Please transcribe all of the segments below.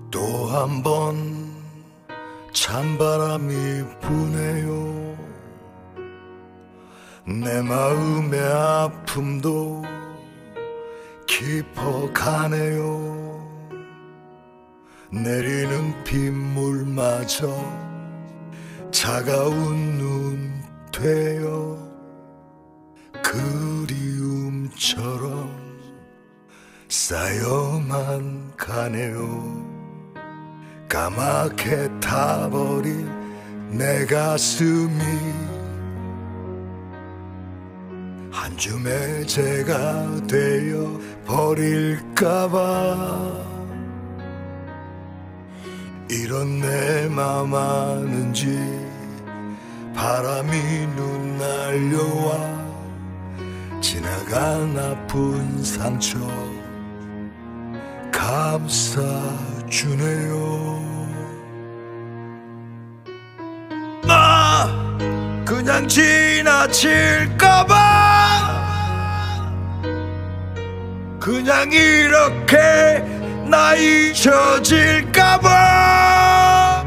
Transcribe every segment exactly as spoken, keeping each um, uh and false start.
또 한 번 찬바람이 부네요. 내 마음의 아픔도 깊어가네요. 내리는 빗물마저 차가운 눈 되어 그리움처럼 쌓여만 가네요. 까맣게 타버린 내 가슴이 한 줌의 재가 되어 버릴까봐 이런 내 맘 아는지 바람이 눈 날려와 지나간 아픈 상처 감싸주네요. 나 그냥 지나칠까봐 그냥 이렇게 나 잊혀질까봐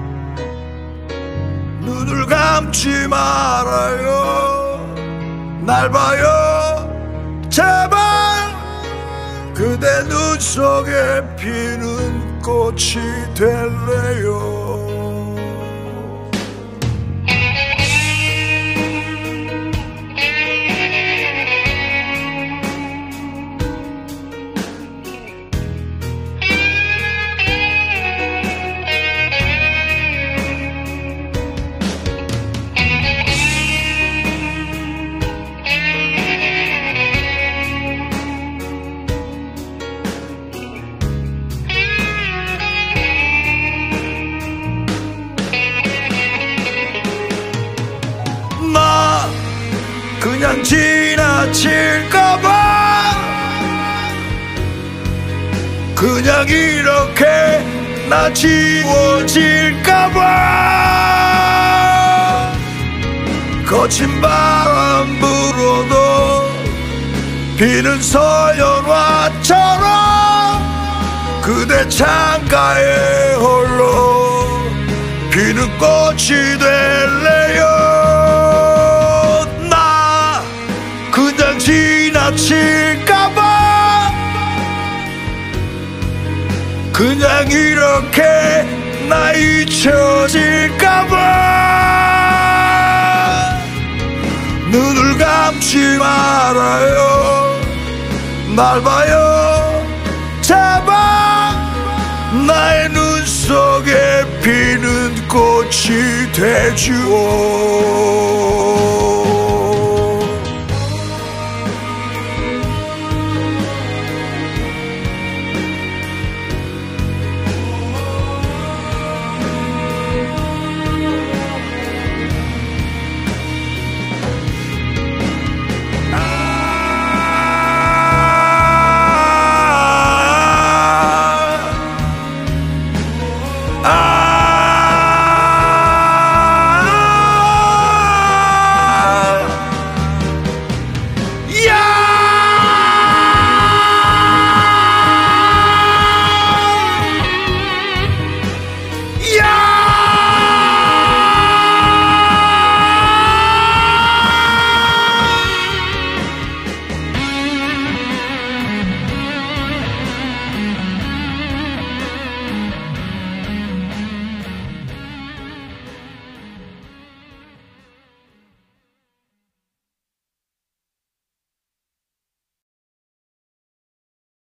눈을 감지 말아요. 날 봐요 제발. 그대 눈 속에 피는 꽃이 될래요. 그냥 지나칠까봐 그냥 이렇게 나 지워질까봐 거친 바람 불어도 비는 서연화처럼 그대 창가에 홀로 피는 꽃이 될래요. 그냥 지나칠까봐 그냥 이렇게 나 잊혀질까봐 눈을 감지 말아요. 날 봐요 제발. 나의 눈 속에 피는 꽃이 되주오.